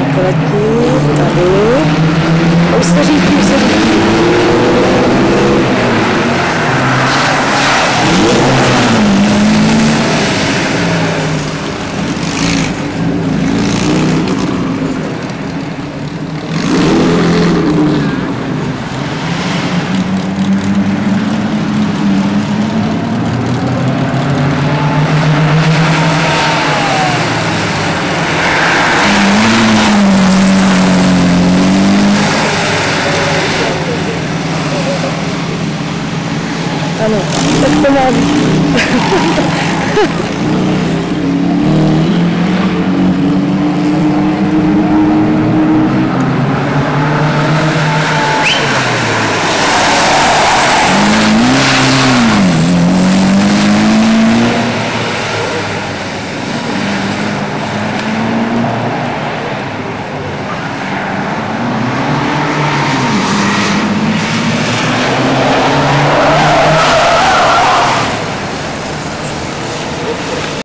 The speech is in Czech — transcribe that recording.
letí, tady. Už se řídí, už se řídí. Ano, tak to má být.